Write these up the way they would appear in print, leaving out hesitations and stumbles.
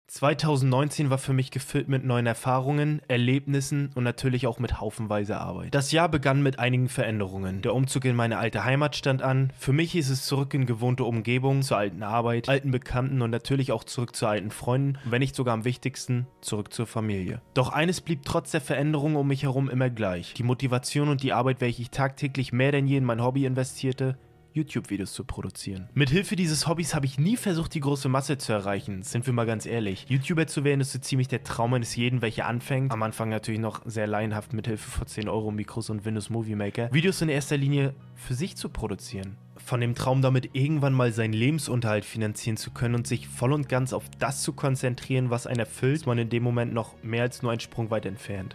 2019 war für mich gefüllt mit neuen Erfahrungen, Erlebnissen und natürlich auch mit haufenweise Arbeit. Das Jahr begann mit einigen Veränderungen. Der Umzug in meine alte Heimat stand an. Für mich hieß es zurück in gewohnte Umgebung, zur alten Arbeit, alten Bekannten und natürlich auch zurück zu alten Freunden und wenn nicht sogar am wichtigsten, zurück zur Familie. Doch eines blieb trotz der Veränderungen um mich herum immer gleich. Die Motivation und die Arbeit, welche ich tagtäglich mehr denn je in mein Hobby investierte, YouTube-Videos zu produzieren. Mithilfe dieses Hobbys habe ich nie versucht, die große Masse zu erreichen, sind wir mal ganz ehrlich. YouTuber zu werden ist so ziemlich der Traum eines jeden, welcher anfängt. Am Anfang natürlich noch sehr laienhaft mithilfe von 10 Euro Mikros und Windows Movie Maker, Videos in erster Linie für sich zu produzieren. Von dem Traum damit irgendwann mal seinen Lebensunterhalt finanzieren zu können und sich voll und ganz auf das zu konzentrieren, was einen erfüllt, ist man in dem Moment noch mehr als nur einen Sprung weit entfernt.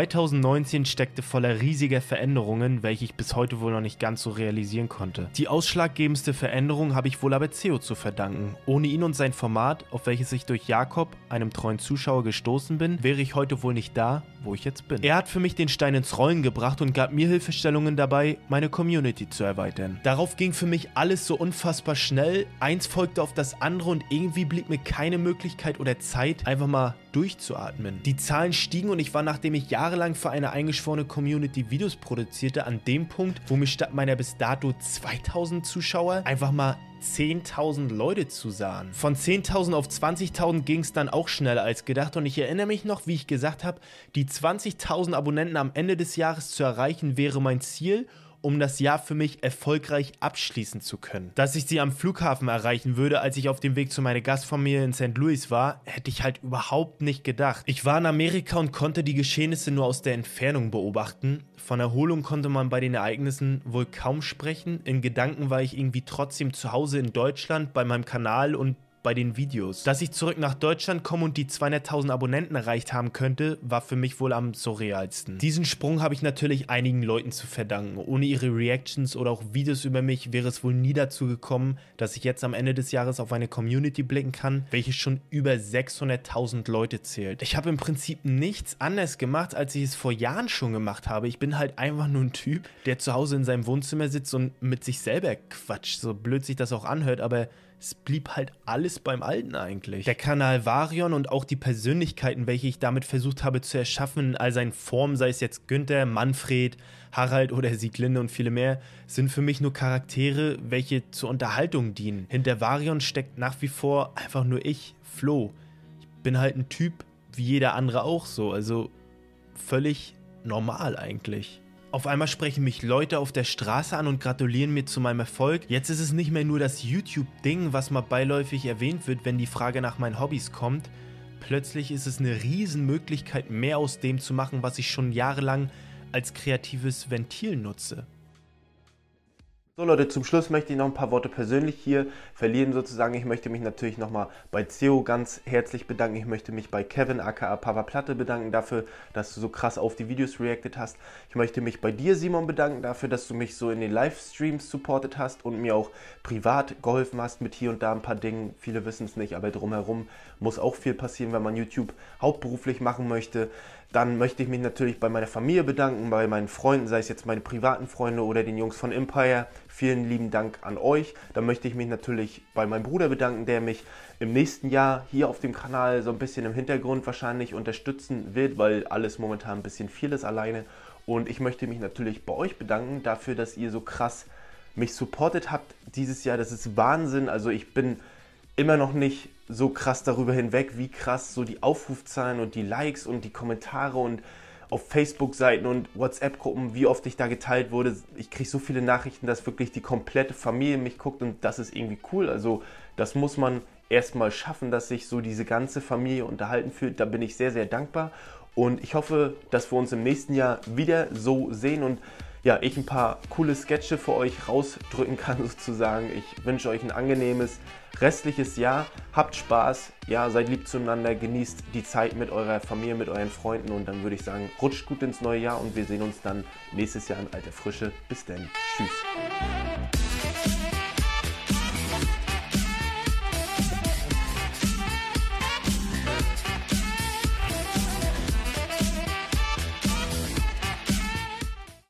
2019 steckte voller riesiger Veränderungen, welche ich bis heute wohl noch nicht ganz so realisieren konnte. Die ausschlaggebendste Veränderung habe ich wohl aber CEO zu verdanken. Ohne ihn und sein Format, auf welches ich durch Jakob, einem treuen Zuschauer, gestoßen bin, wäre ich heute wohl nicht da, wo ich jetzt bin. Er hat für mich den Stein ins Rollen gebracht und gab mir Hilfestellungen dabei, meine Community zu erweitern. Darauf ging für mich alles so unfassbar schnell, eins folgte auf das andere und irgendwie blieb mir keine Möglichkeit oder Zeit, einfach mal durchzuatmen. Die Zahlen stiegen und ich war, nachdem ich jahrelang für eine eingeschworene Community Videos produzierte, an dem Punkt, wo mir statt meiner bis dato 2000 Zuschauer einfach mal 10.000 Leute zusahen. Von 10.000 auf 20.000 ging es dann auch schneller als gedacht und ich erinnere mich noch, wie ich gesagt habe, die 20.000 Abonnenten am Ende des Jahres zu erreichen wäre mein Ziel, um das Jahr für mich erfolgreich abschließen zu können. Dass ich sie am Flughafen erreichen würde, als ich auf dem Weg zu meiner Gastfamilie in St. Louis war, hätte ich halt überhaupt nicht gedacht. Ich war in Amerika und konnte die Geschehnisse nur aus der Entfernung beobachten. Von Erholung konnte man bei den Ereignissen wohl kaum sprechen. In Gedanken war ich irgendwie trotzdem zu Hause in Deutschland, bei meinem Kanal und bei den Videos. Dass ich zurück nach Deutschland komme und die 200.000 Abonnenten erreicht haben könnte, war für mich wohl am surrealsten. Diesen Sprung habe ich natürlich einigen Leuten zu verdanken. Ohne ihre Reactions oder auch Videos über mich wäre es wohl nie dazu gekommen, dass ich jetzt am Ende des Jahres auf eine Community blicken kann, welche schon über 600.000 Leute zählt. Ich habe im Prinzip nichts anderes gemacht, als ich es vor Jahren schon gemacht habe. Ich bin halt einfach nur ein Typ, der zu Hause in seinem Wohnzimmer sitzt und mit sich selber quatscht. So blöd sich das auch anhört, aber es blieb halt alles beim Alten eigentlich. Der Kanal Varion und auch die Persönlichkeiten, welche ich damit versucht habe zu erschaffen, in all seinen Formen, sei es jetzt Günther, Manfred, Harald oder Sieglinde und viele mehr, sind für mich nur Charaktere, welche zur Unterhaltung dienen. Hinter Varion steckt nach wie vor einfach nur ich, Flo. Ich bin halt ein Typ, wie jeder andere auch so, also völlig normal eigentlich. Auf einmal sprechen mich Leute auf der Straße an und gratulieren mir zu meinem Erfolg. Jetzt ist es nicht mehr nur das YouTube-Ding, was mal beiläufig erwähnt wird, wenn die Frage nach meinen Hobbys kommt. Plötzlich ist es eine Riesenmöglichkeit, mehr aus dem zu machen, was ich schon jahrelang als kreatives Ventil nutze. So Leute, zum Schluss möchte ich noch ein paar Worte persönlich hier verlieren sozusagen. Ich möchte mich natürlich nochmal bei CEO ganz herzlich bedanken. Ich möchte mich bei Kevin aka Papa Platte bedanken dafür, dass du so krass auf die Videos reacted hast. Ich möchte mich bei dir, Simon, bedanken dafür, dass du mich so in den Livestreams supportet hast und mir auch privat geholfen hast mit hier und da ein paar Dingen. Viele wissen es nicht, aber drumherum muss auch viel passieren, wenn man YouTube hauptberuflich machen möchte. Dann möchte ich mich natürlich bei meiner Familie bedanken, bei meinen Freunden, sei es jetzt meine privaten Freunde oder den Jungs von Empire. Vielen lieben Dank an euch. Dann möchte ich mich natürlich bei meinem Bruder bedanken, der mich im nächsten Jahr hier auf dem Kanal so ein bisschen im Hintergrund wahrscheinlich unterstützen wird, weil alles momentan ein bisschen viel ist alleine. Und ich möchte mich natürlich bei euch bedanken dafür, dass ihr so krass mich supportet habt dieses Jahr. Das ist Wahnsinn. Also ich bin immer noch nicht so krass darüber hinweg, wie krass so die Aufrufzahlen und die Likes und die Kommentare und auf Facebook-Seiten und WhatsApp-Gruppen, wie oft ich da geteilt wurde. Ich kriege so viele Nachrichten, dass wirklich die komplette Familie mich guckt und das ist irgendwie cool. Also das muss man erstmal schaffen, dass sich so diese ganze Familie unterhalten fühlt. Da bin ich sehr, sehr dankbar und ich hoffe, dass wir uns im nächsten Jahr wieder so sehen und ja, ich ein paar coole Sketche für euch rausdrücken kann sozusagen. Ich wünsche euch ein angenehmes restliches Jahr. Habt Spaß, ja, seid lieb zueinander, genießt die Zeit mit eurer Familie, mit euren Freunden und dann würde ich sagen, rutscht gut ins neue Jahr und wir sehen uns dann nächstes Jahr in alter Frische. Bis dann. Tschüss.